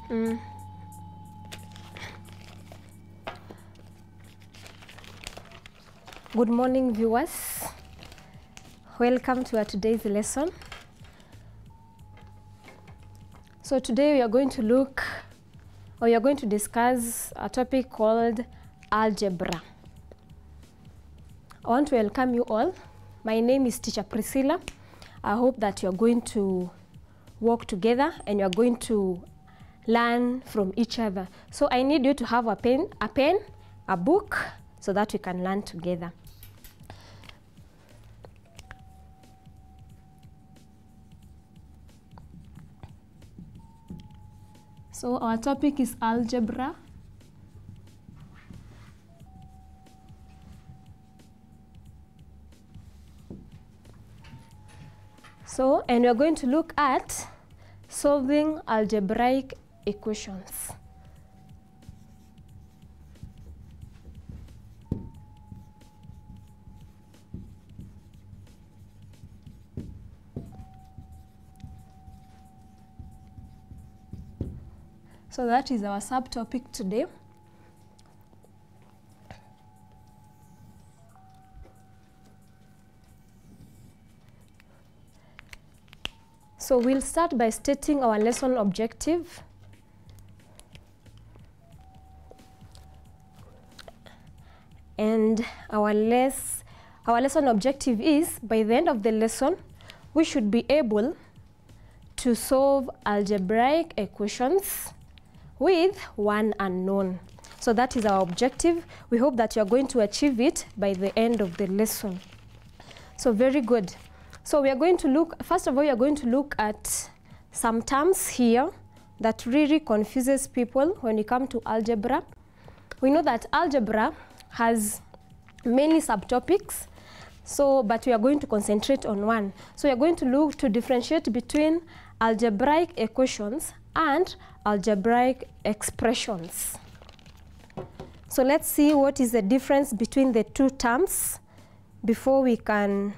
Good morning, viewers. Welcome to our today's lesson. So today we are going to discuss a topic called algebra. I want to welcome you all. My name is Teacher Priscilla. I hope that you are going to work together and you are going to learn from each other. So I need you to have a pen, a book, so that we can learn together. So our topic is algebra. So, and we are going to look at solving algebraic equations. So that is our subtopic today. So we'll start by stating our lesson objective. And our lesson objective is, by the end of the lesson, we should be able to solve algebraic equations with one unknown. So that is our objective. We hope that you are going to achieve it by the end of the lesson. So very good. So we are going to look, first of all, we are going to look at some terms here that really confuses people when you come to algebra. We know that algebra has many subtopics, but we are going to concentrate on one. So we are going to look to differentiate between algebraic equations and algebraic expressions. So let's see what is the difference between the two terms before we can...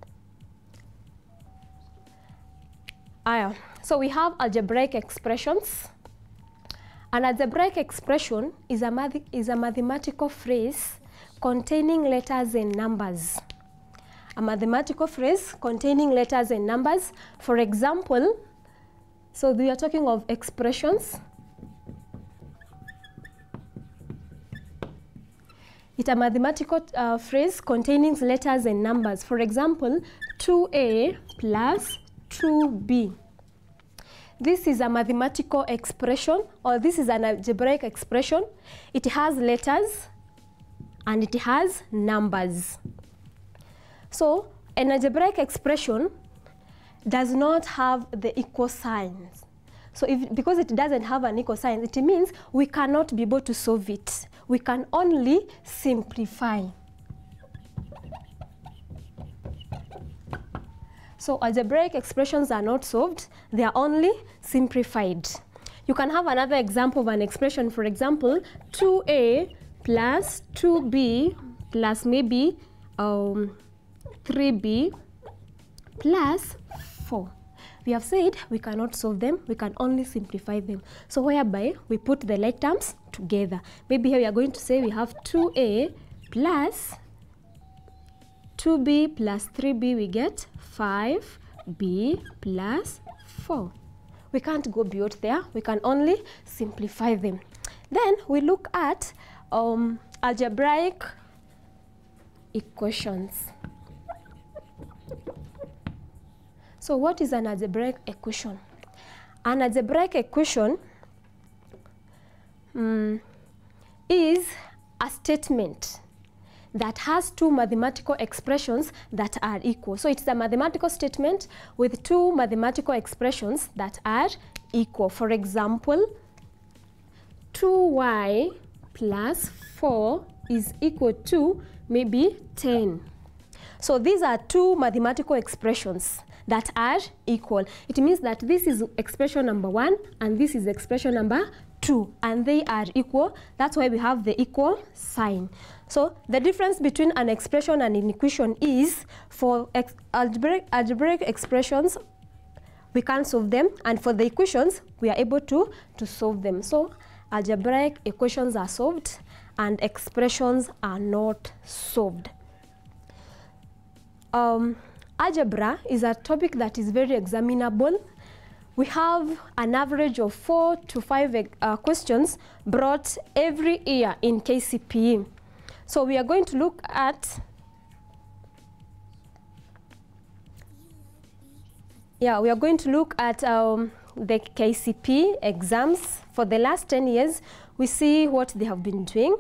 So we have algebraic expressions. An algebraic expression is a mathematical phrase containing letters and numbers. A mathematical phrase containing letters and numbers. For example, so we are talking of expressions. It's a mathematical phrase containing letters and numbers. For example, 2a plus 2b. This is a mathematical expression, or this is an algebraic expression. It has letters and it has numbers. So an algebraic expression does not have the equal signs. So because it doesn't have an equal sign, it means we cannot be able to solve it. We can only simplify. So algebraic expressions are not solved, they are only simplified. You can have another example of an expression, for example, 2a plus 2b plus maybe 3b plus 4. We have said we cannot solve them, we can only simplify them. So whereby we put the like terms together. Maybe here we are going to say we have 2a plus 2b plus 3b, we get 5b plus 4. We can't go beyond there, we can only simplify them. Then we look at algebraic equations. So what is an algebraic equation? An algebraic equation is a statement that has two mathematical expressions that are equal. So it's a mathematical statement with two mathematical expressions that are equal. For example, 2y plus 4 is equal to maybe 10. So these are two mathematical expressions that are equal. It means that this is expression number 1 and this is expression number 2, and they are equal. That's why we have the equal sign. So the difference between an expression and an equation is, for algebraic expressions, we can't solve them, and for the equations, we are able to solve them. So algebraic equations are solved and expressions are not solved. Algebra is a topic that is very examinable. We have an average of 4 to 5 questions brought every year in KCPE. So we are going to look at the KCPE exams for the last 10 years. We see what they have been doing.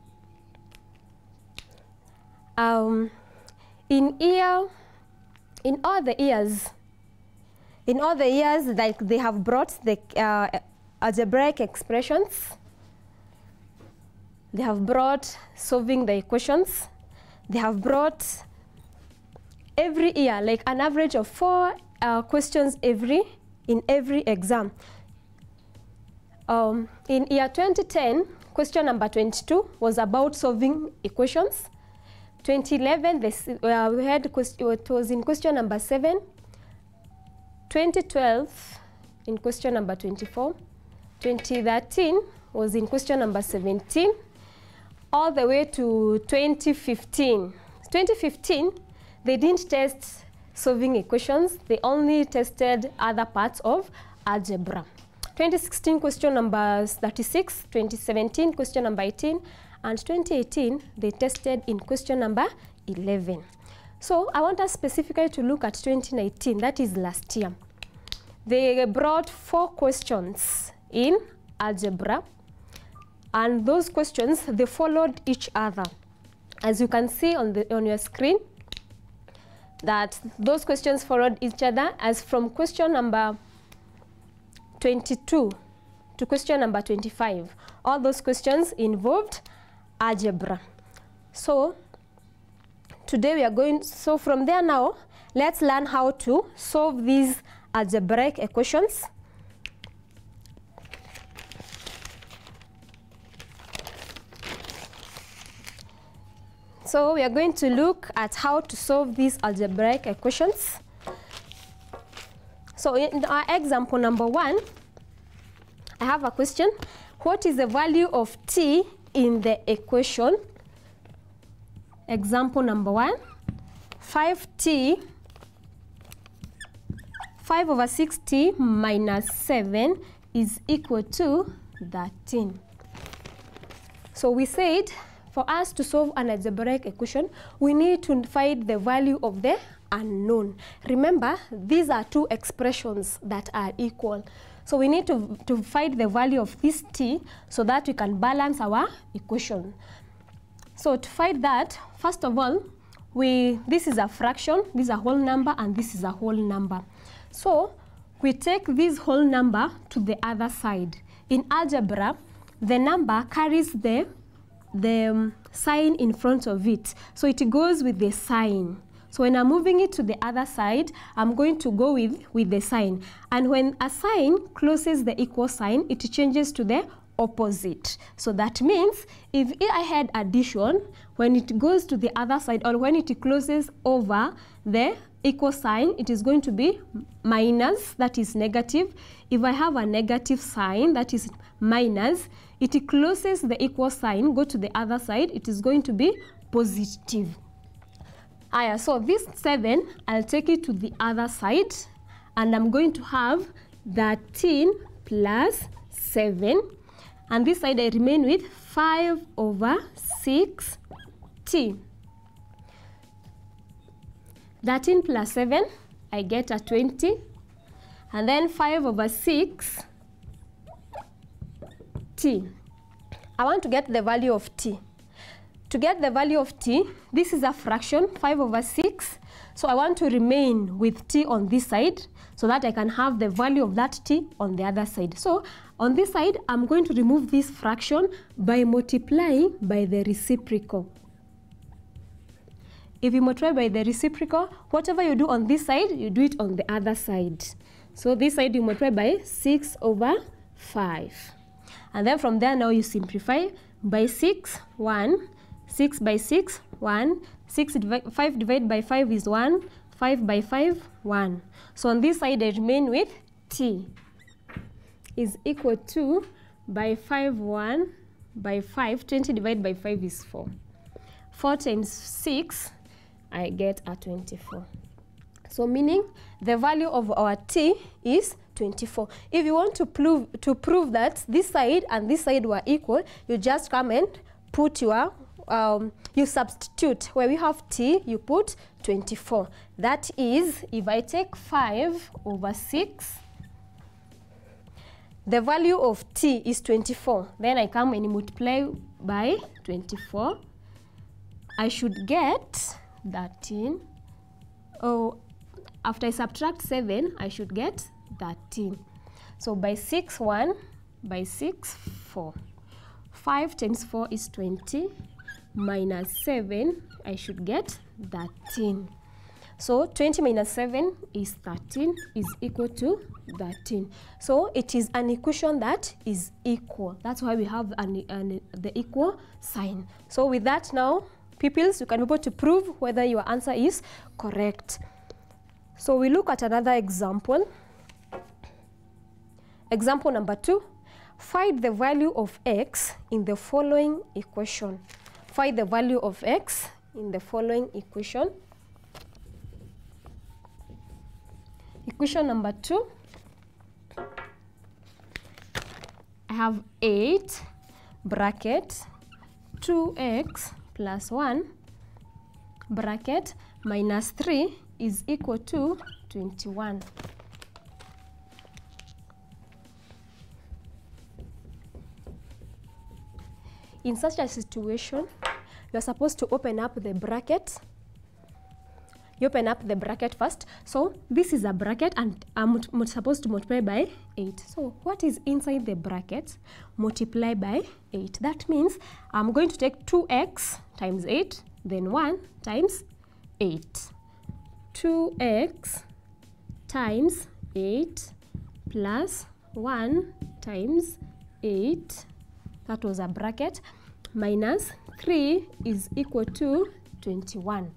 In all the years that they have brought the algebraic expressions, they have brought solving the equations, they have brought every year like an average of 4 questions in every exam. In year 2010, question number 22 was about solving equations. 2011, we had it was in question number 7. 2012 in question number 24. 2013 was in question number 17, all the way to 2015. 2015, they didn't test solving equations, they only tested other parts of algebra. 2016 question number 36, 2017 question number 18, and 2018 they tested in question number 11. So I want us specifically to look at 2019, that is last year. They brought 4 questions in algebra, and those questions, they followed each other. As you can see on your screen, that those questions followed each other, as from question number 22 to question number 25. All those questions involved algebra. So today we are going, so from there now, let's learn how to solve these algebraic equations. So we are going to look at how to solve these algebraic equations. So in our example number 1, I have a question. What is the value of t in the equation? Example number 1, 5t, 5 over 6t minus 7 is equal to 13. So we said, for us to solve an algebraic equation, we need to find the value of the unknown. Remember, these are 2 expressions that are equal. So we need to find the value of this t so that we can balance our equation. So to find that, first of all, this is a fraction, this is a whole number, and this is a whole number. So we take this whole number to the other side. In algebra, the number carries the sign in front of it. So it goes with the sign. So when I'm moving it to the other side, I'm going to go with the sign. And when a sign closes the equal sign, it changes to the opposite. So that means if I had addition, when it goes to the other side, or when it closes over the equal sign, it is going to be minus, that is negative. If I have a negative sign, that is minus, it closes the equal sign, go to the other side, it is going to be positive. So this 7, I'll take it to the other side, and I'm going to have 13 plus 7. And this side I remain with 5 over 6t. 13 plus 7, I get a 20. And then 5 over 6t. I want to get the value of t. To get the value of t, this is a fraction, 5 over 6. So I want to remain with t on this side so that I can have the value of that t on the other side. So on this side, I'm going to remove this fraction by multiplying by the reciprocal. If you multiply by the reciprocal, whatever you do on this side, you do it on the other side. So this side you multiply by 6 over 5. And then from there now you simplify by 6, 1, 6 by 6, 1, 5 divided by 5 is 1, 5 by 5, 1. So on this side I remain with t is equal to by 5, 1 by 5. 20 divided by 5 is 4. 4 times 6, I get a 24. So meaning the value of our t is 24. If you want to prove that this side and this side were equal, you just come and put your you substitute. Where we have t, you put 24. That is, if I take 5 over 6, the value of t is 24. Then I come and multiply by 24. I should get 13. Oh, after I subtract 7, I should get 13. So by 6, 1, by 6, 4. 5 times 4 is 20, minus 7, I should get 13. So 20 minus 7 is 13, is equal to 13. So it is an equation that is equal. That's why we have the equal sign. So with that now, pupils, you can be able to prove whether your answer is correct. So we look at another example. Example number 2. Find the value of x in the following equation. Find the value of x in the following equation. Equation number 2. I have 8 bracket 2x plus 1 bracket minus 3 is equal to 21. In such a situation, you're supposed to open up the bracket. You open up the bracket first. So this is a bracket and I'm supposed to multiply by 8. So what is inside the bracket? Multiply by 8. That means I'm going to take 2x times 8, then 1 times 8. 2x times 8 plus 1 times 8. That was a bracket. Minus 3 is equal to 21.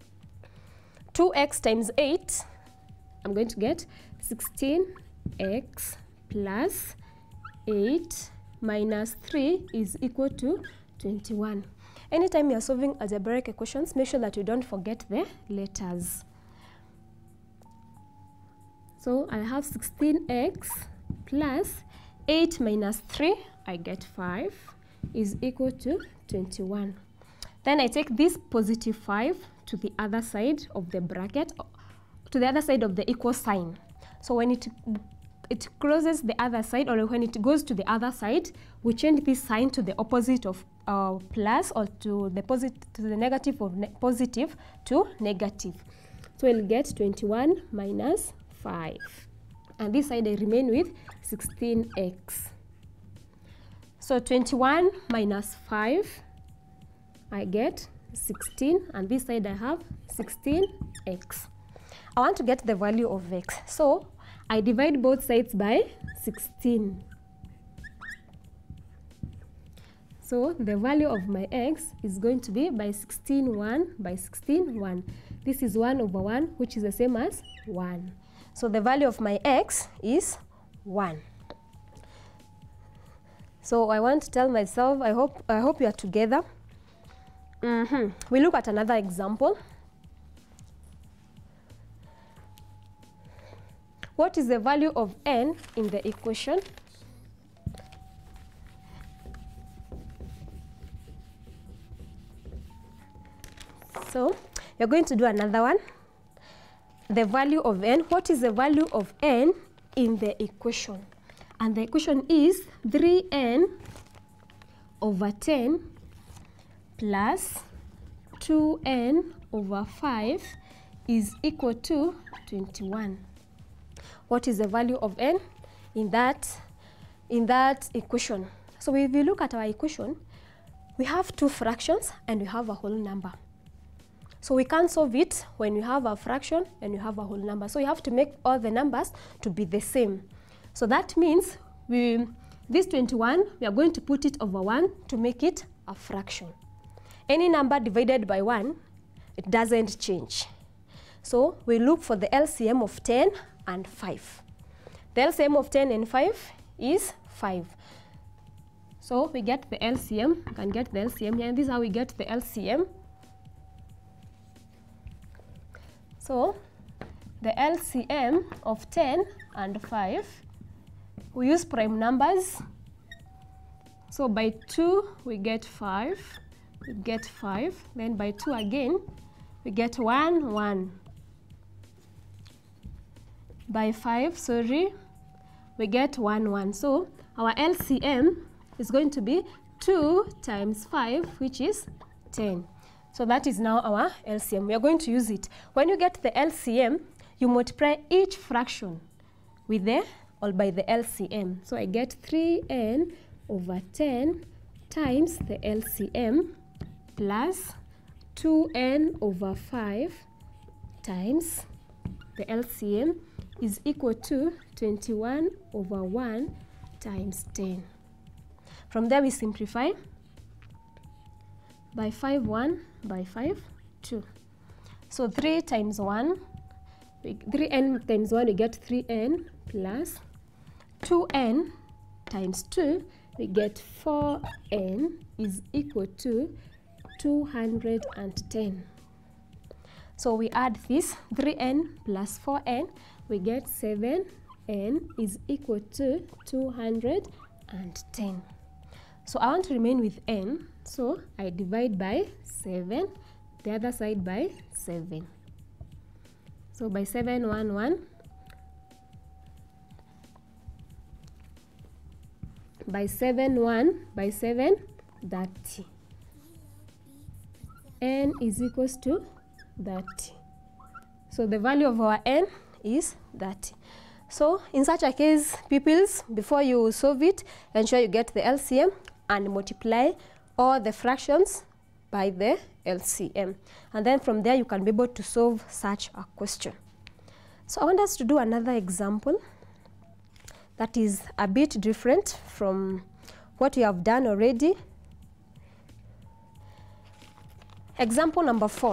2x times 8, I'm going to get 16x plus 8 minus 3 is equal to 21. Anytime you're solving algebraic equations, make sure that you don't forget the letters. So I have 16x plus 8 minus 3, I get 5, is equal to 21. Then I take this positive 5 to the other side of the bracket, to the other side of the equal sign. So when it crosses the other side, or when it goes to the other side, we change this sign to the opposite of plus, or to the negative of positive to negative. So we'll get 21 minus 5. And this side I remain with 16x. So 21 minus 5, I get 16, and this side I have 16x. I want to get the value of x. So I divide both sides by 16. So the value of my x is going to be by 16, 1 by 16, 1. This is 1 over 1, which is the same as 1. So the value of my x is 1. So I want to tell myself, I hope you are together. We look at another example. What is the value of n in the equation? So you're going to do another one. The value of n. What is the value of n in the equation? And the equation is 3n over 10 plus 2n over 5 is equal to 21. What is the value of n in that equation? So if you look at our equation, we have two fractions and we have a whole number. So we can't solve it when you have a fraction and you have a whole number. So you have to make all the numbers to be the same. So that means this 21, we are going to put it over 1 to make it a fraction. Any number divided by 1, it doesn't change. So we look for the LCM of 10 and 5. The LCM of 10 and 5 is 5. So we get the LCM, you can get the LCM here, and this is how we get the LCM. So the LCM of 10 and 5, we use prime numbers. So by 2 we get 5, then by 2 again we get 1, 1. By 5, sorry, we get 1, 1. So our LCM is going to be 2 times 5, which is 10. So that is now our LCM. We are going to use it. When you get the LCM, you multiply each fraction with the or by the LCM. So I get 3n over 10 times the LCM plus 2n over 5 times the LCM is equal to 21 over 1 times 10. From there we simplify. By 5, 1, by 5, 2. So 3 times 1, 3n times 1, we get 3n plus 2n times 2, we get 4n is equal to 210. So we add this, 3n plus 4n, we get 7n is equal to 210. So I want to remain with n, so I divide by 7, the other side by 7. So by 7, 1, 1. By 7, 1, by 7, 30. N is equals to 30. So the value of our n is 30. So in such a case, pupils, before you solve it, ensure you get the LCM and multiply all the fractions by the LCM. And then from there, you can be able to solve such a question. So I want us to do another example that is a bit different from what we have done already. Example number 4.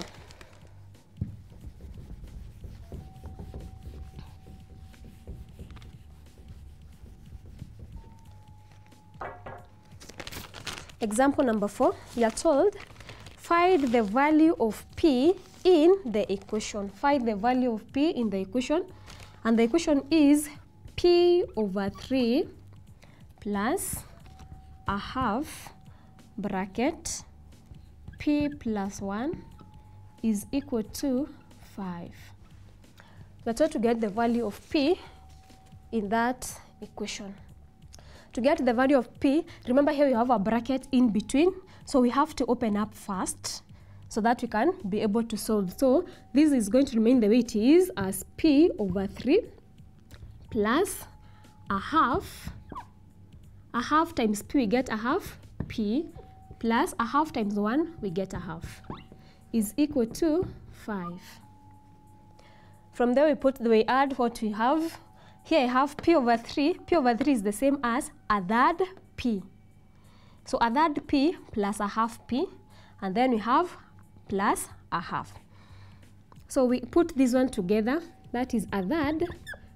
Example number 4, we are told, find the value of P in the equation. Find the value of P in the equation. And the equation is P over 3 plus a half bracket P plus 1 is equal to 5. We are told to get the value of P in that equation. To get the value of P, remember here we have a bracket in between, so we have to open up first so that we can be able to solve. So this is going to remain the way it is as P over 3 plus a half times P, we get a half P plus a half times 1, we get a half, is equal to 5. From there we add what we have. Here I have P over 3. P over 3 is the same as a third P. So a third P plus a half P, and then we have plus a half. So we put this one together, that is a third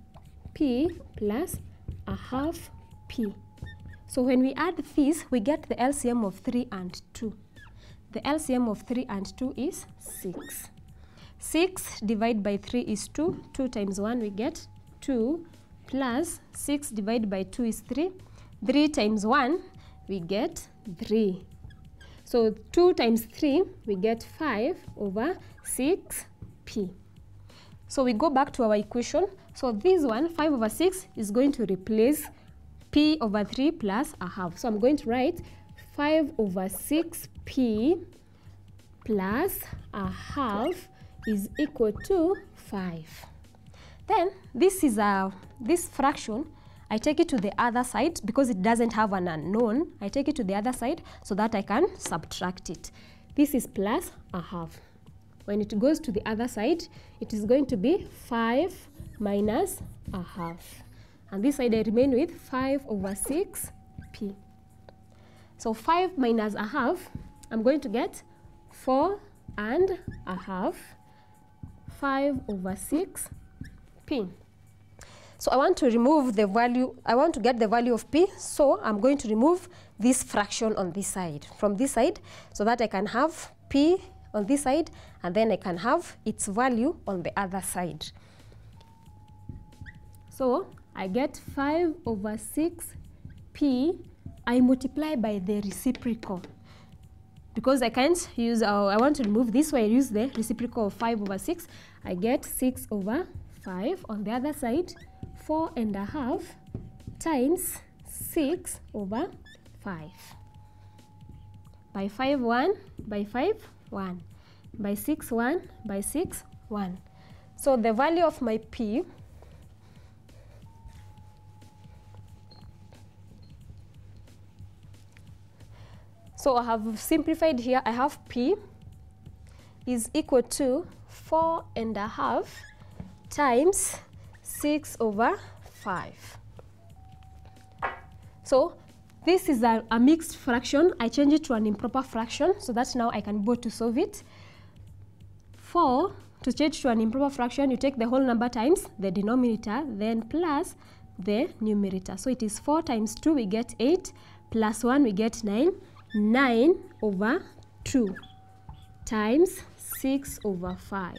P plus a half P. So when we add this, we get the LCM of 3 and 2. The LCM of 3 and 2 is 6. 6 divided by 3 is 2. 2 times 1 we get 2 plus 6 divided by 2 is 3. 3 times 1 we get 3. So 2 times 3 we get 5 over 6P. So we go back to our equation. So this one, 5 over 6, is going to replace P over 3 plus a half. So I'm going to write 5 over 6P plus a half is equal to 5. Then this fraction, I take it to the other side because it doesn't have an unknown. I take it to the other side so that I can subtract it. This is plus a half. When it goes to the other side, it is going to be 5 minus a half. And this side I remain with 5 over 6P. So 5 minus a half, I'm going to get 4 and a half. 5 over 6 p. So I want to remove the value, I want to get the value of p, so I'm going to remove this fraction on this side, from this side, so that I can have p on this side, and then I can have its value on the other side. So I get 5 over 6 p, I multiply by the reciprocal. Because I can't use, I want to remove this, so I use the reciprocal of 5 over 6. I get 6 over 5 on the other side, 4.5 times 6 over 5. By 5, 1, by 5, 1, by 6, 1, by 6, 1. So the value of my p so I have simplified here. I have p is equal to 4.5 times 6 over 5. So this is a mixed fraction. I change it to an improper fraction so that now I can go to solve it. 4, to change to an improper fraction, you take the whole number times the denominator, then plus the numerator. So it is 4 times 2, we get 8, plus 1, we get 9. 9 over 2 times 6 over 5.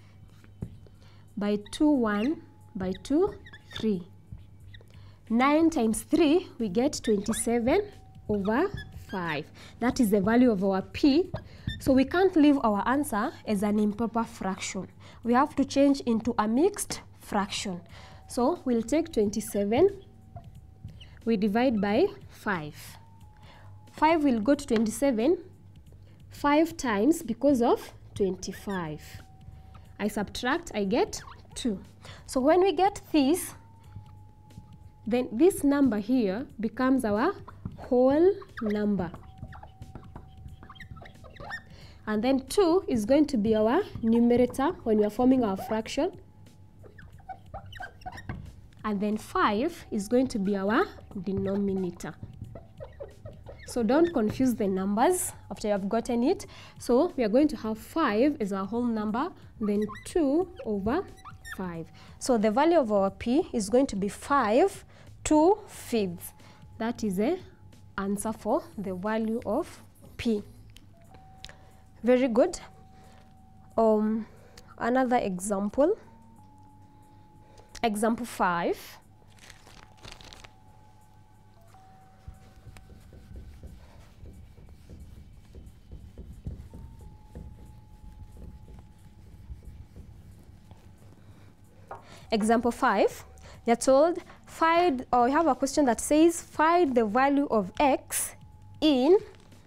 By 2, 1, by 2, 3. 9 times 3, we get 27 over 5. That is the value of our p. So we can't leave our answer as an improper fraction. We have to change into a mixed fraction. So we'll take 27, we divide by 5. 5 will go to 27 5 times because of 25. I subtract, I get 2. So when we get this, then this number here becomes our whole number. And then 2 is going to be our numerator when we are forming our fraction. And then 5 is going to be our denominator. So don't confuse the numbers after you have gotten it. So we are going to have 5 as our whole number, then 2 over 5. So the value of our p is going to be 5 2/5. That is the answer for the value of p. Very good. Another example. Example 5. Example 5, you're told find, or you have a question that says find the value of x in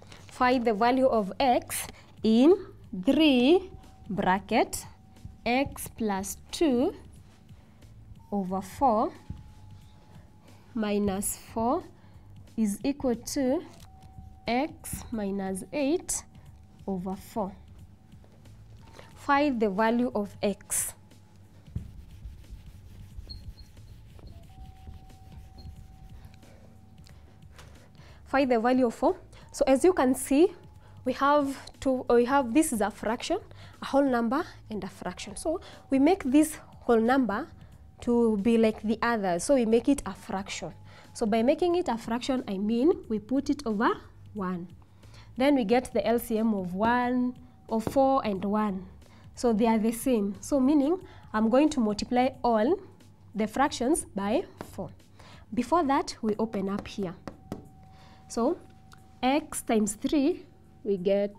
3 bracket x plus 2 over 4 minus 4 is equal to x minus 8 over 4. Find the value of x. Find the value of 4. So as you can see, we have this is a fraction, a whole number, and a fraction. So we make this whole number to be like the others. So we make it a fraction. So by making it a fraction, I mean we put it over 1. Then we get the LCM of 4 and 1. So they are the same. So meaning I'm going to multiply all the fractions by 4. Before that, we open up here. So x times 3, we get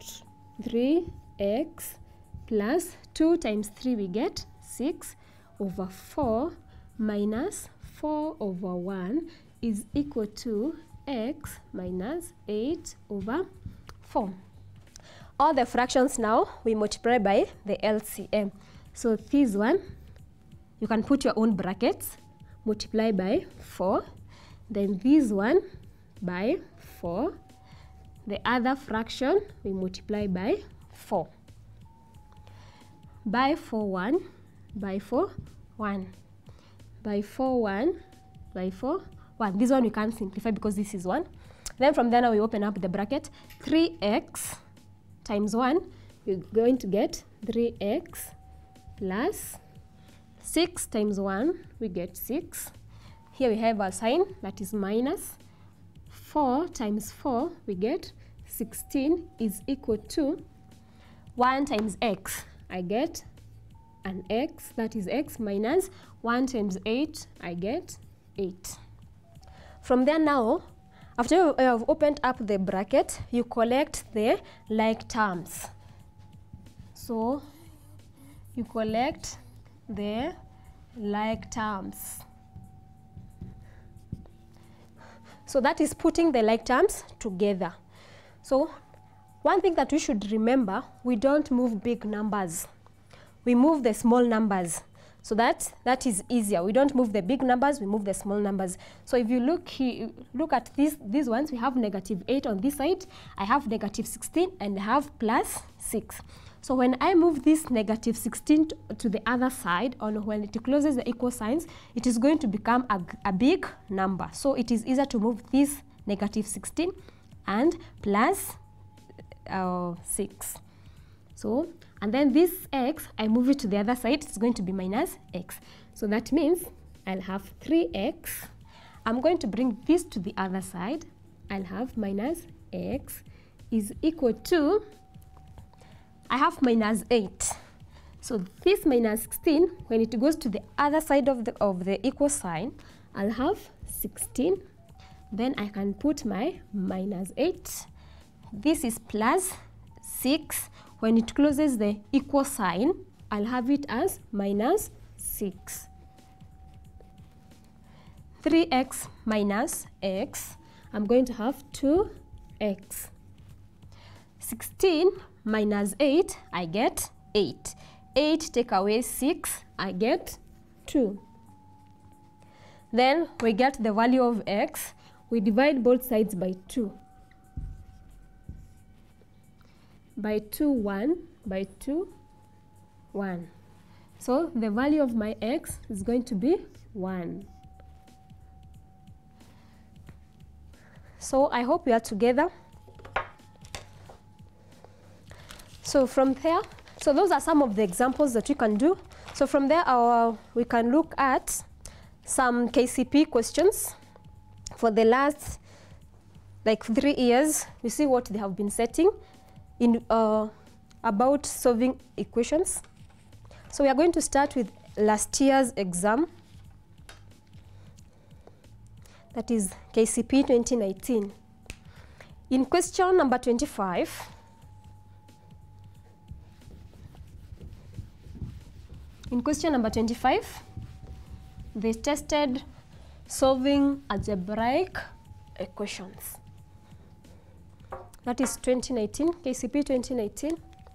3x plus 2 times 3, we get 6 over 4 minus 4 over 1 is equal to x minus 8 over 4. All the fractions now, we multiply by the LCM. So this one, you can put your own brackets, multiply by 4. Then this one by 4. The other fraction, we multiply by 4. By 4, 1. By 4, 1. By 4, 1. By 4, 1. This one we can't simplify because this is 1. Then from there now we open up the bracket. 3x times 1, we're going to get 3x plus 6 times 1, we get 6. Here we have a sign that is minus. 4 times 4, we get 16 is equal to 1 times x. I get an x, that is x minus 1 times 8, I get 8. From there now, after you have opened up the bracket, you collect the like terms. So you collect the like terms. So that is putting the like terms together. So one thing that we should remember, we don't move big numbers. We move the small numbers. So that is easier. We don't move the big numbers, we move the small numbers. So if you look here, look at these ones, we have negative 8 on this side, I have negative 16, and I have plus 6. So when I move this negative 16 to the other side, or when it closes the equal signs, it is going to become a big number. So it is easier to move this negative 16 and plus 6. So, and then this x, I move it to the other side, it's going to be minus x. So that means I'll have 3x. I'm going to bring this to the other side. I'll have minus x is equal to, I have minus 8. So this minus 16, when it goes to the other side of the equal sign, I'll have 16. Then I can put my minus 8. This is plus 6. When it closes the equal sign, I'll have it as minus 6. 3x minus x, I'm going to have 2x. 16 minus 8, I get 8. 8 take away 6, I get 2. Then we get the value of x. We divide both sides by 2. By 2, 1, by 2, 1. So the value of my x is going to be 1. So I hope we are together. So from there, so those are some of the examples that we can do. So from there, we can look at some KCP questions for the last like 3 years. We see what they have been setting in about solving equations. So we are going to start with last year's exam, that is KCP 2019. In question number 25, they tested solving algebraic equations. That is 2019, KCP 2019.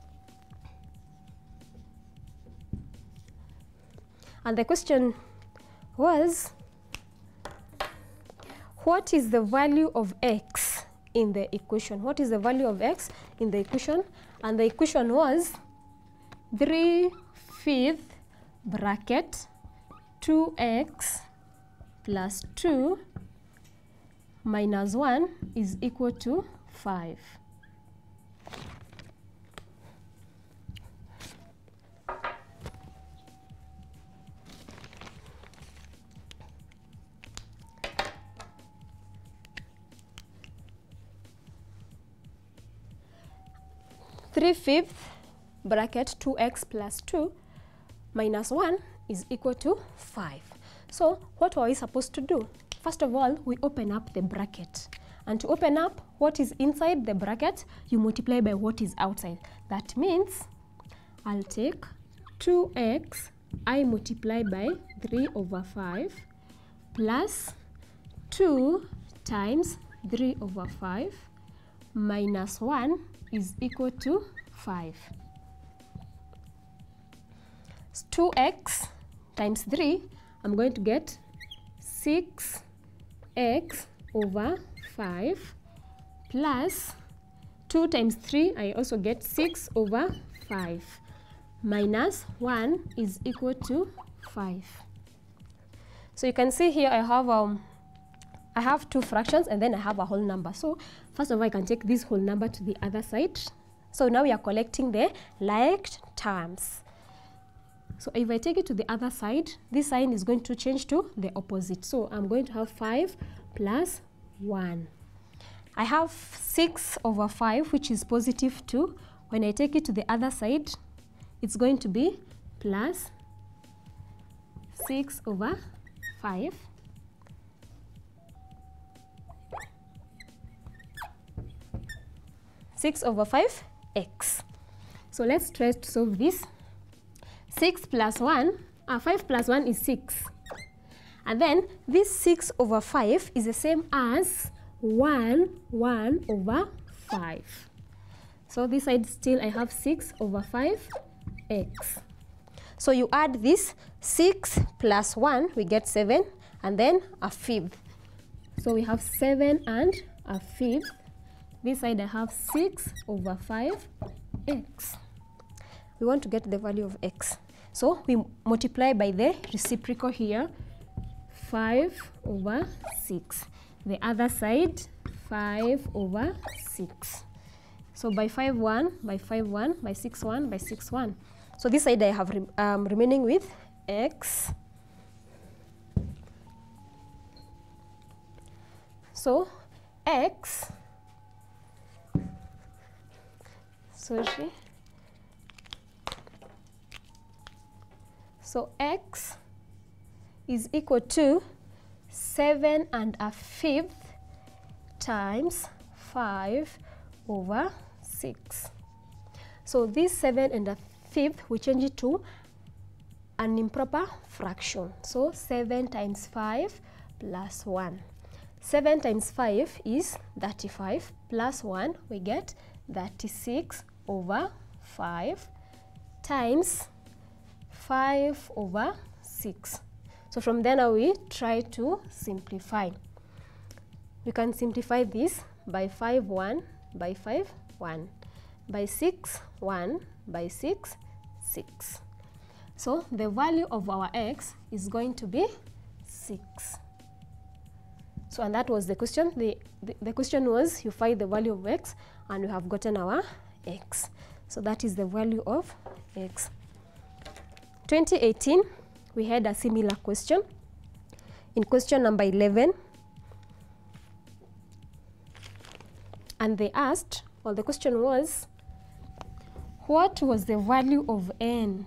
And the question was, what is the value of x in the equation? What is the value of x in the equation? And the equation was 3/5 bracket 2x plus 2 minus 1 is equal to 5. Three-fifths bracket 2x plus 2 minus 1 is equal to 5. So what are we supposed to do? First of all, we open up the bracket. And to open up what is inside the bracket, you multiply by what is outside. That means I'll take 2x, I multiply by 3/5 plus 2 times 3/5 minus 1 is equal to 5. 2x times 3, I'm going to get 6x over 5 plus 2 times 3, I also get 6 over 5 minus 1 is equal to 5. So you can see here I have two fractions and then I have a whole number. So first of all, I can take this whole number to the other side. So now we are collecting the like terms. So if I take it to the other side, this sign is going to change to the opposite. So I'm going to have 5 plus 1. I have 6 over 5, which is positive 2. When I take it to the other side, it's going to be plus 6 over 5. Over 5x. So let's try to solve this. 6 plus 1, 5 plus 1 is 6. And then this 6 over 5 is the same as 1 over 5. So this side still I have 6 over 5x. So you add this 6 plus 1, we get 7, and then a fifth. So we have 7 and a fifth. This side I have 6 over 5x. We want to get the value of x. So we multiply by the reciprocal here, 5 over 6. The other side, 5 over 6. So by 5, 1, by 5, 1, by 6, 1, by 6, 1. So this side I have remaining with x. So x, so x is equal to 7 and a fifth times 5 over 6. So this 7 and a fifth, we change it to an improper fraction. So 7 times 5 plus 1. 7 times 5 is 35 plus 1, we get 36 over 5 times 5 over 6. So from there now we try to simplify. We can simplify this by 5, 1, by 5, 1, by 6, 1, by 6, 6. So the value of our x is going to be 6. So and that was the question. The question was you find the value of x, and we have gotten our x. So that is the value of x. 2018, we had a similar question. In question number 11, and they asked, well, the question was, what was the value of n?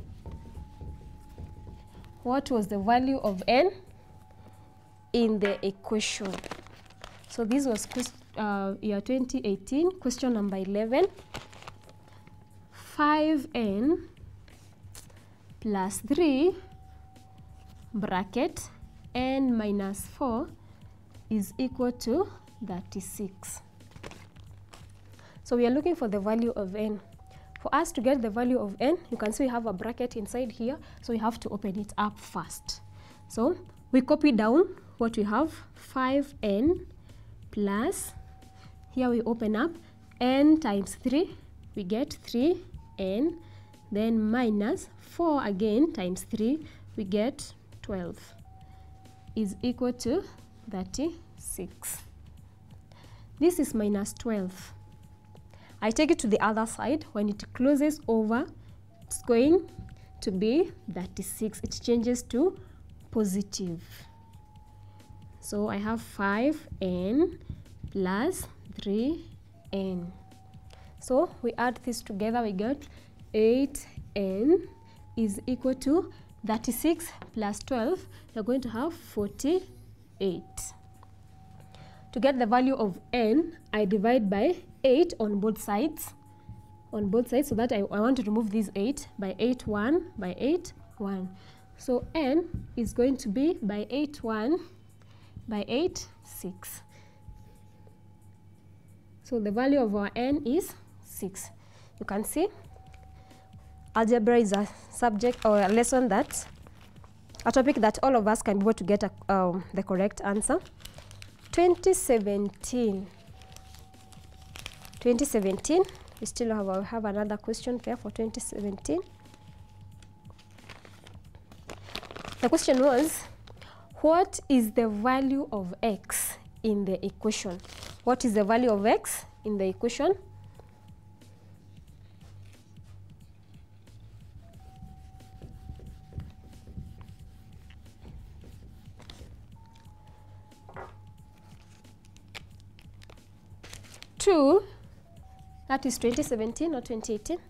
What was the value of n in the equation? So this was year 2018, question number 11. 5n plus 3 bracket n minus 4 is equal to 36. So we are looking for the value of n. For us to get the value of n, you can see we have a bracket inside here, so we have to open it up first. So we copy down what we have, 5n plus, here we open up, n times 3, we get 3n, then minus 4 again times 3, we get 12, is equal to 36. This is minus 12. I take it to the other side. When it closes over, it's going to be 36. It changes to positive. So I have 5n plus 3n. So we add this together, we get 8n is equal to 36 plus 12. You're going to have 48. To get the value of n, I divide by 8 on both sides. So that I want to remove this 8 by 8, 1, by 8, 1. So n is going to be by 8, 1, by 8, 6. So the value of our n is 6. You can see algebra is a subject or a lesson that, a topic that all of us can be able to get the correct answer. 2017, we still have another question there for 2017. The question was, what is the value of x in the equation? What is the value of x in the equation? 2, that is 2017 or 2018,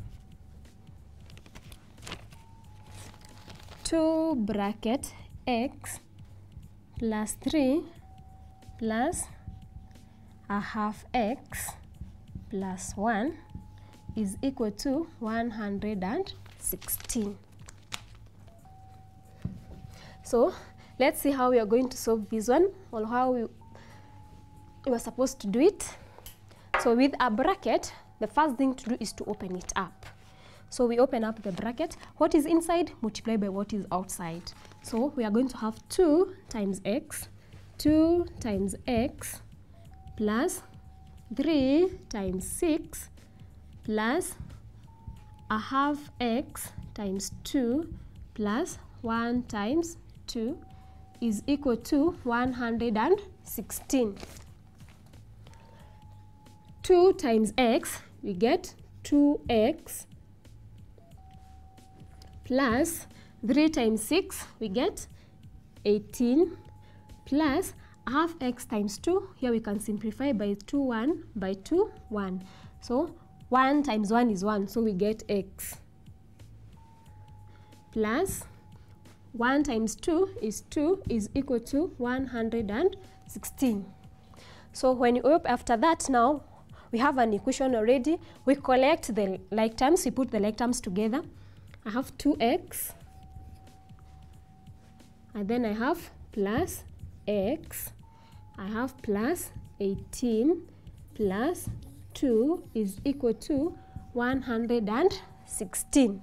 2 bracket x plus 3 plus a half x plus 1 is equal to 116. So let's see how we are going to solve this one, or how we were supposed to do it. So with a bracket, the first thing to do is to open it up. So we open up the bracket. What is inside? Multiply by what is outside. So we are going to have 2 times x, 2 times x plus 3 times 6 plus a half x times 2 plus 1 times 2 is equal to 116. 2 times x, we get 2x plus 3 times 6, we get 18 plus half x times 2. Here we can simplify by 2, 1 by 2, 1. So 1 times 1 is 1, so we get x plus 1 times 2 is equal to 116. So when you open after that, now we have an equation already. We collect the like terms, we put the like terms together. I have 2x, and then I have plus x, I have plus 18 plus 2 is equal to 116.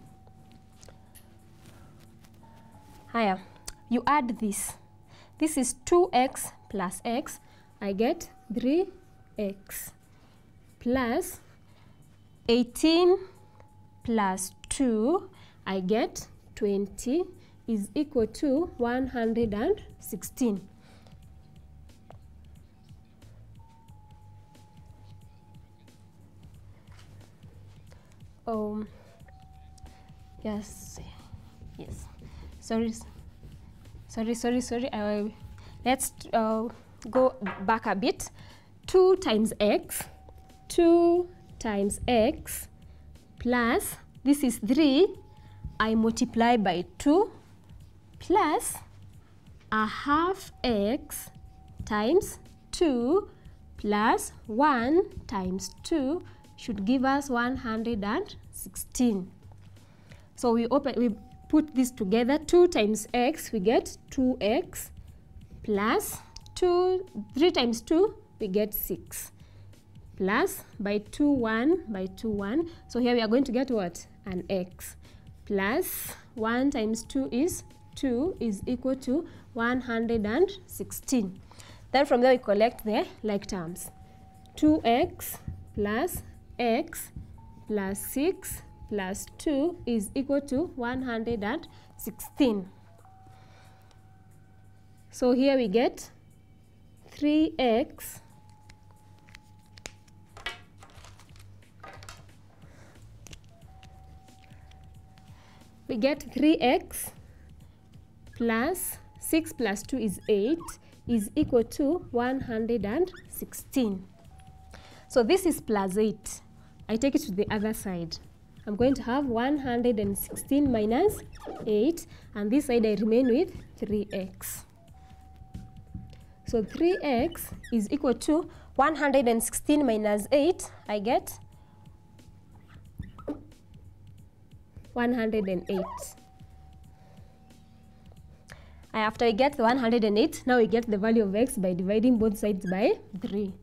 Higher, you add this. This is 2x plus x. I get 3x plus 18 plus 2. I get 20 is equal to 116. Yes. Sorry. Let's go back a bit. 2 times x, 2 times x plus, this is 3, I multiply by 2 plus a half x times 2 plus 1 times 2 should give us 116. So we put this together. 2 times x, we get 2x plus 3 times 2, we get 6 plus by 2, 1 by 2, 1. So here we are going to get what? An x plus 1 times 2 is 2 is equal to 116. Then from there we collect the like terms. 2x plus x plus 6 plus 2 is equal to 116. So here we get 3x plus 6 plus 2 is 8 is equal to 116. So this is plus 8. I take it to the other side. I'm going to have 116 minus 8, and this side I remain with 3x. So 3x is equal to 116 minus 8, I get 108. After I get the 108, now we get the value of x by dividing both sides by 3.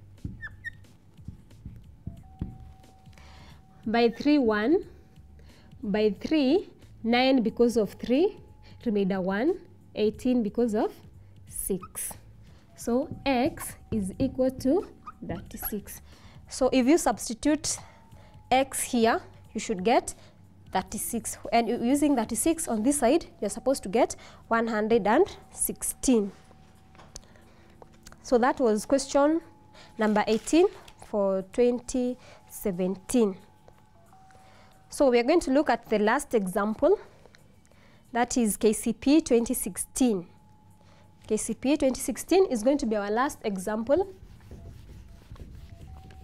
By 3, 1. By 3, 9 because of 3, remainder 1, 18 because of 6. So x is equal to 36. So if you substitute x here, you should get 36. And using 36 on this side, you're supposed to get 116. So that was question number 18 for 2017. So we are going to look at the last example, that is KCPE 2016. KCPE 2016 is going to be our last example.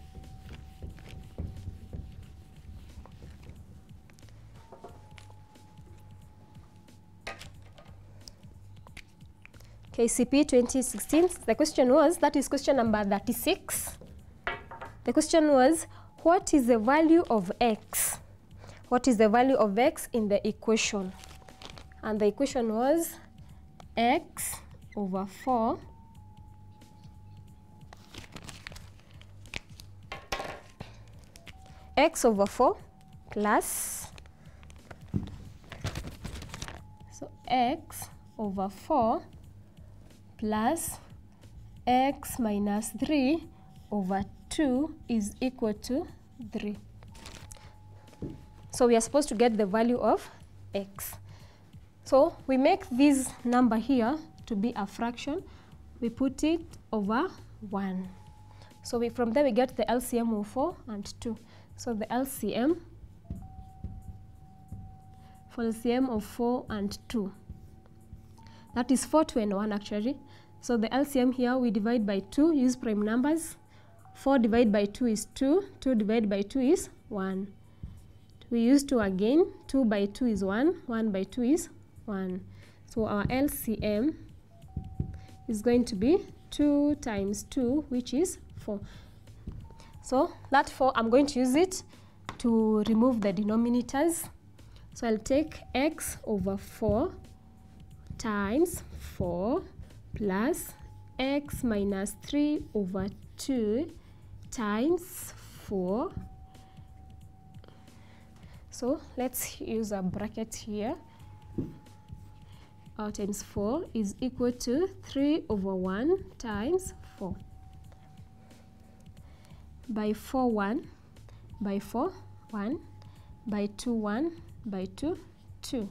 KCP 2016. The question was, that is question number 36. The question was, what is the value of x? What is the value of x in the equation? And the equation was x over 4 x over 4 plus, so x over 4 plus x minus 3 over 2 is equal to 3. So we are supposed to get the value of x. So we make this number here to be a fraction. We put it over 1. So from there we get the LCM of 4 and 2. So the LCM of 4 and 2. That is 4, 2, and 1 actually. So the LCM here, we divide by 2, use prime numbers. 4 divided by 2 is 2. 2 divided by 2 is 1. We use 2 again. 2 by 2 is 1. 1 by 2 is 1. So our LCM is going to be 2 times 2, which is 4. So that 4, I'm going to use it to remove the denominators. So I'll take x over 4 times 4 plus x minus 3 over 2 times 4. So let's use a bracket here. Our times 4 is equal to 3 over 1 times 4. By 4, 1. By 4, 1. By 2, 1. By 2, 2.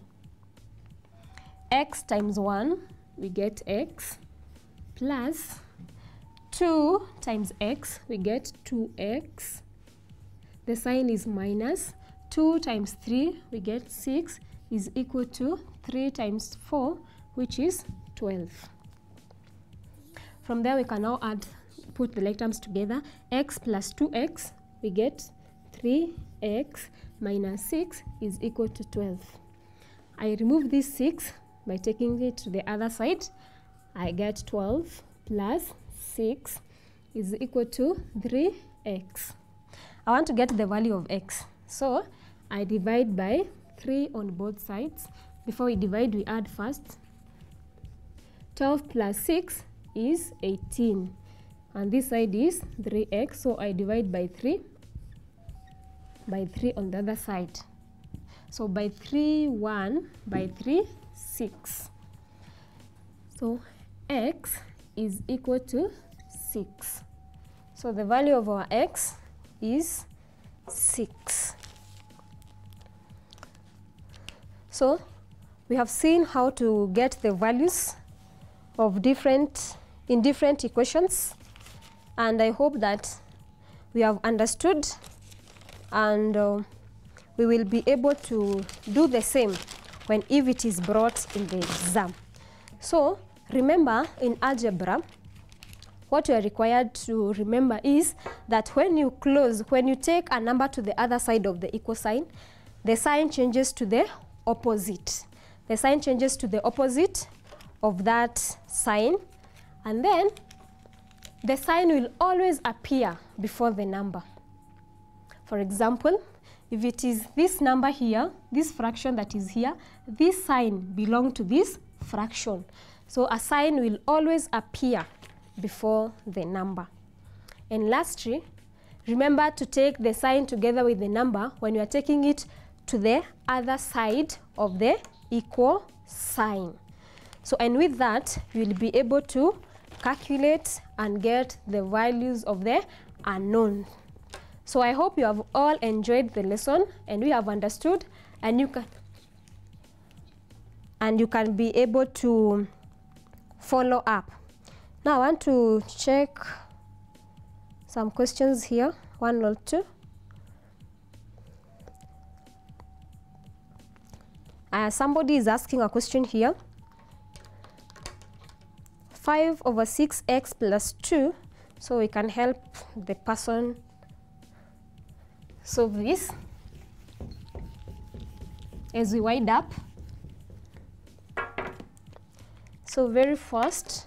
X times 1, we get x, plus 2 times x, we get 2x. The sign is minus. 2 times 3, we get 6, is equal to 3 times 4, which is 12. From there, we can now put the like terms together. X plus 2x, we get 3x minus 6 is equal to 12. I remove this 6 by taking it to the other side. I get 12 plus 6 is equal to 3x. I want to get the value of x. So I divide by 3 on both sides. Before we divide, we add first. 12 plus 6 is 18. And this side is 3x, so I divide by 3 on the other side. So by 3, 1, by 3, 6. So x is equal to 6. So the value of our x is 6. So we have seen how to get the values of different equations, and I hope that we have understood, and we will be able to do the same if it is brought in the exam. So remember, in algebra, what you are required to remember is that when you take a number to the other side of the equal sign, the sign changes to the opposite. The sign changes to the opposite of that sign, and then the sign will always appear before the number. For example, if it is this number here, this fraction that is here, this sign belongs to this fraction. So a sign will always appear before the number. And lastly, remember to take the sign together with the number when you are taking it to the other side of the equal sign. So, and with that, you will be able to calculate and get the values of the unknown. So I hope you have all enjoyed the lesson and we have understood, and you can be able to follow up. Now I want to check some questions here, 1 or 2. Somebody is asking a question here. 5 over 6x plus 2. So we can help the person solve this. As we wind up, so So very first,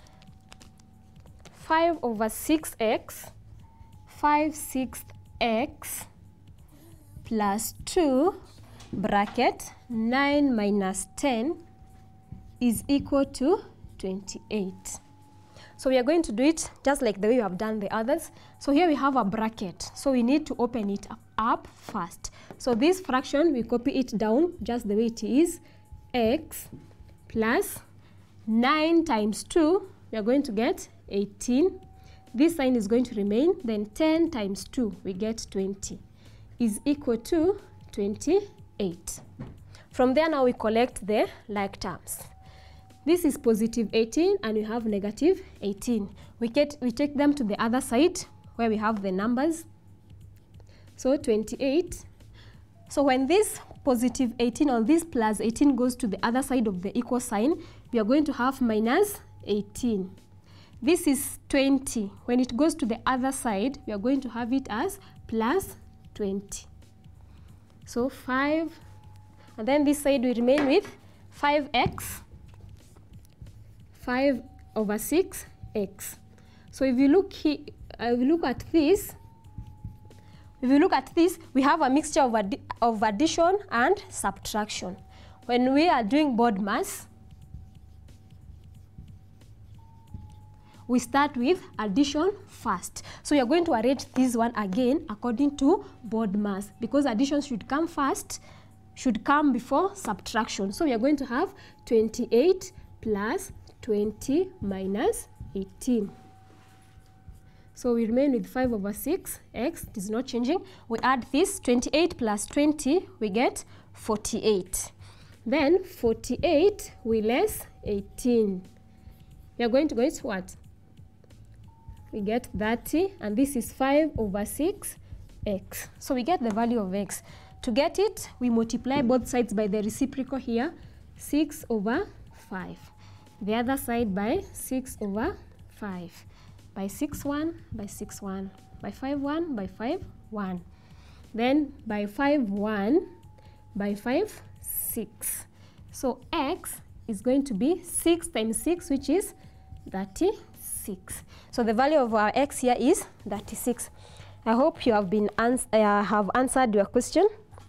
5 over 6x, 5/6 x plus 2 bracket 9 minus 10 is equal to 28. So we are going to do it just like the way we have done the others. So here we have a bracket. So we need to open it up first. So this fraction, we copy it down just the way it is. X plus 9 times 2, we are going to get 18. This sign is going to remain. Then 10 times 2, we get 20, is equal to 28. From there now we collect the like terms. This is positive 18 and we have negative 18. We take them to the other side where we have the numbers. So 28. So when this positive 18 or this plus 18 goes to the other side of the equal sign, we are going to have minus 18. This is 20. When it goes to the other side, we are going to have it as plus 20. So 5, and then this side we remain with 5x, 5 over 6x. So if you look here, if you look at this, we have a mixture of addition and subtraction. When we are doing board mass, we start with addition first. So you're going to arrange this one again according to board mass, because addition should come first, should come before subtraction. So we are going to have 28 plus 20 minus 18. So we remain with 5 over 6, x, it is not changing. We add this, 28 plus 20, we get 48. Then 48, we less 18. We are going to get what? We get 30, and this is 5 over 6x. So we get the value of x. To get it, we multiply both sides by the reciprocal here, 6 over 5. The other side by 6 over 5. By 6, 1, by 6, 1. By 5, 1, by 5, 1. Then by 5, 1, by 5, 6. So x is going to be 6 times 6, which is 36. So the value of our x here is 36. I hope you have been have answered your question.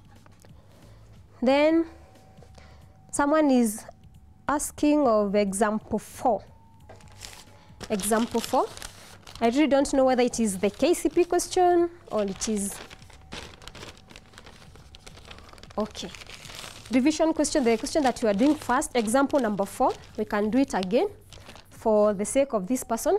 Then someone is asking of example 4. Example 4. I really don't know whether it is the KCP question or it is okay. Revision question, the question that you are doing first, example number 4. We can do it again for the sake of this person.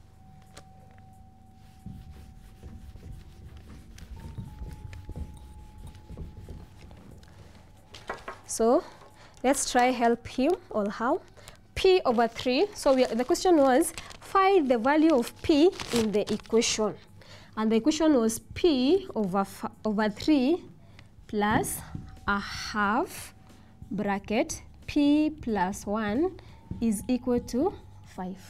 So let's try help him or how. P over 3. So the question was, find the value of P in the equation. And the equation was P over 3 plus a half bracket P plus 1 is equal to 5.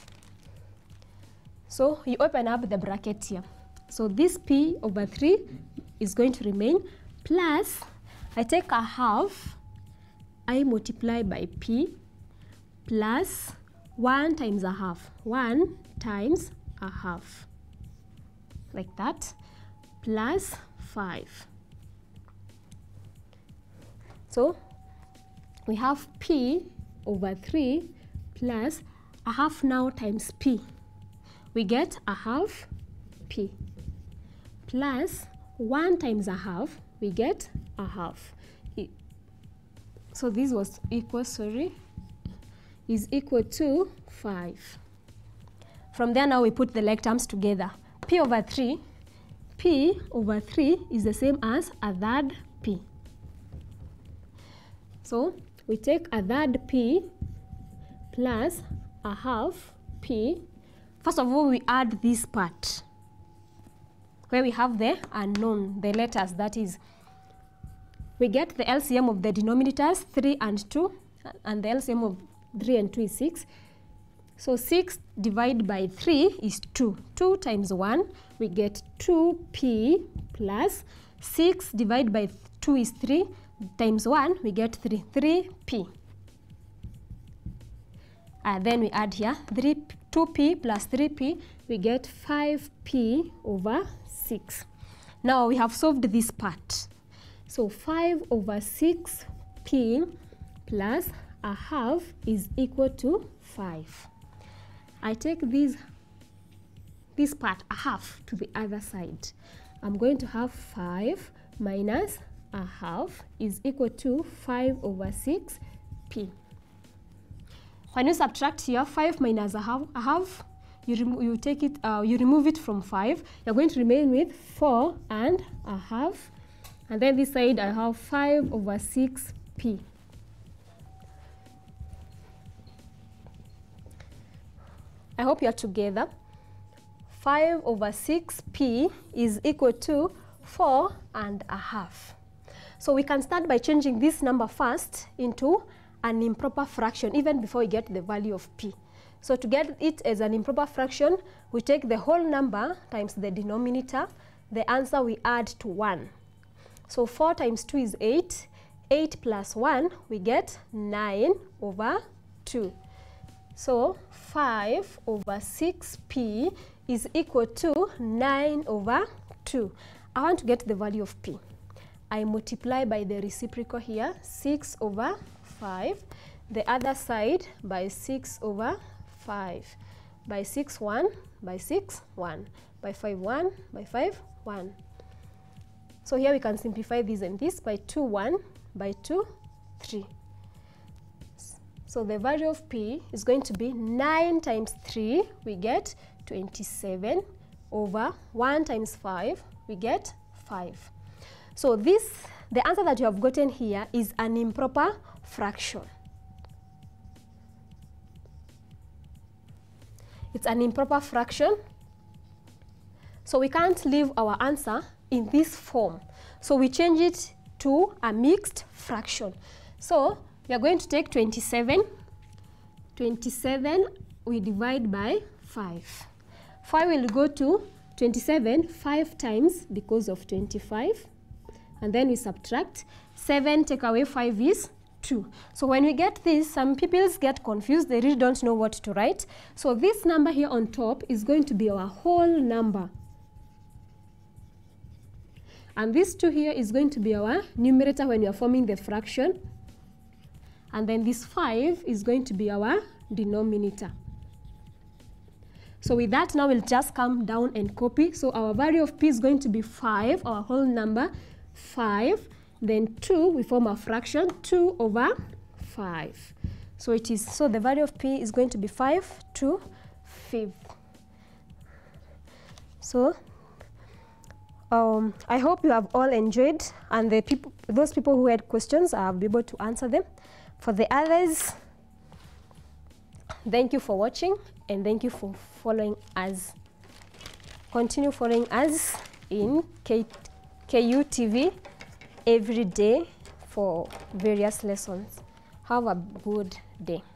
So you open up the bracket here. So this P over 3 is going to remain, plus I take a half, I multiply by P, plus 1 times a half. 1 times a half. Like that. Plus 5. So we have P over 3 plus a half now times P. We get a half P. Plus 1 times a half, we get a half. So this was equal, is equal to 5. From there now we put the like terms together. P over 3 is the same as a third P. So we take a third P plus a half P. First of all, we add this part where we have the unknown, the letters, that is. We get the LCM of the denominators, 3 and 2, and the LCM of 3 and 2 is 6. So 6 divided by 3 is 2. 2 times 1, we get 2P plus 6 divided by 2 is 3 times 1, we get 3. 3P. Then we add here 2p plus 3p, we get 5p over 6. Now we have solved this part. So 5 over 6p plus a half is equal to 5. I take this part, a half, to the other side. I'm going to have 5 minus a half is equal to 5 over 6p. When you subtract here 5 minus a half, you take it, you remove it from 5. You're going to remain with 4 and a half, and then this side I have 5 over 6p. I hope you're together. 5 over 6p is equal to 4 and a half. So we can start by changing this number first into an improper fraction, even before we get the value of p. So to get it as an improper fraction, we take the whole number times the denominator. The answer we add to 1. So 4 times 2 is 8. 8 plus 1, we get 9 over 2. So 5 over 6p is equal to 9 over 2. I want to get the value of p. I multiply by the reciprocal here, 6 over 5. The other side by 6 over 5. By 6, 1. By 6, 1. By 5, 1. By 5, 1. So here we can simplify this and this by 2, 1. By 2, 3. So the value of p is going to be 9 times 3, we get 27, over 1 times 5, we get 5. So the answer that you have gotten here is an improper fraction. It's an improper fraction. So we can't leave our answer in this form. So we change it to a mixed fraction. So we are going to take 27. 27 we divide by 5. 5 will go to 27 5 times because of 25. And then we subtract. 7 take away 5 is 2. So when we get this, some people get confused. They really don't know what to write. So this number here on top is going to be our whole number. And this 2 here is going to be our numerator when we are forming the fraction. And then this 5 is going to be our denominator. So with that, now we'll just come down and copy. So our value of p is going to be 5, our whole number, 5. Then 2, we form a fraction, 2 over 5. So the value of p is going to be 5 to 5. So I hope you have all enjoyed, and those people who had questions, I'll be able to answer them. For the others, thank you for watching, and thank you for following us. Continue following us in KU TV every day for various lessons. Have a good day.